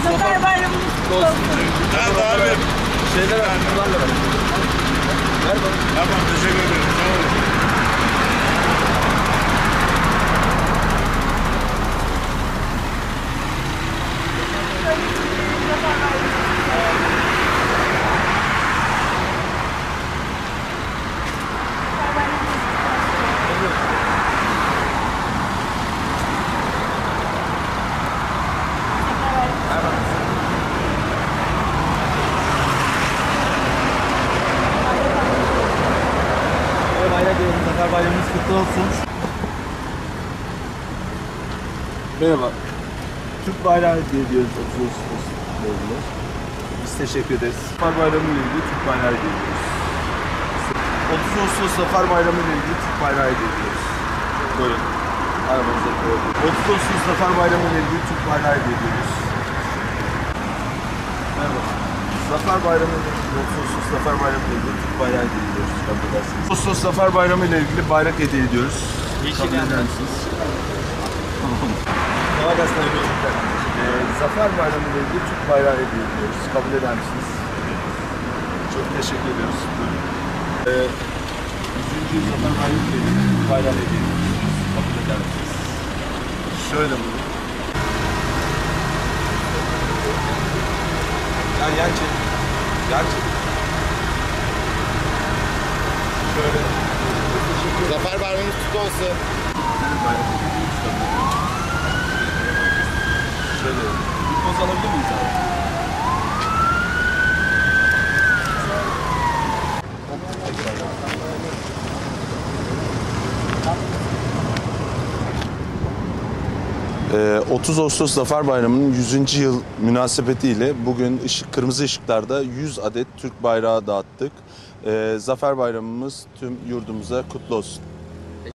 Zafer Bayramımız kutlu olsun. Nerede abi? Şeyler abi, bunlarla ver. Ver bana. Tamam, teşekkür ederim. Sağ olun. Bayrak diyorum, Zafer Bayramımız kutlu olsun. Merhaba. Türk bayrağı hediye ediyoruz 30 Ağustos'la ilgili. Biz teşekkür ederiz. Zafer Bayramı ile ilgili Türk bayrağı hediye ediyoruz. 30 Ağustos Zafer Bayramı ile ilgili Türk bayrağı hediye ediyoruz. Buyurun. Arabanıza koyalım. 30 Ağustos Zafer Bayramı ile ilgili Türk bayrağı hediye ediyoruz. Merhaba. Zafer Bayramı ile ilgili 30 Ağustos Zafer Bayramı ile ilgili Türk bayrağı hediye ediyoruz. Kabul edersiniz. Ağustos Zafer Bayramı ile ilgili bayrak hediye ediyoruz. Kabul eder misiniz? Kolay gelsin. Zafer Bayramı ile ilgili Türk bayrağı hediye ediyoruz. Kabul eder misiniz? Çok teşekkür ediyoruz. 100. yıl Zafer Bayramı ile ilgili Türk bayrağı hediye ediyoruz. Kabul eder misiniz? Şöyle mi? Gerçek. Şöyle. Zafer Bayramımız kutlu olsun. Senin bayrak hediye ediyoruz. Kabul eder misiniz? Şöyle. Bir poz alabilir miyiz abi? Ee, 30 Ağustos Zafer Bayramı'nın 100. yıl münasebetiyle bugün kırmızı ışıklarda 100 adet Türk bayrağı dağıttık. Zafer Bayramımız tüm yurdumuza kutlu olsun.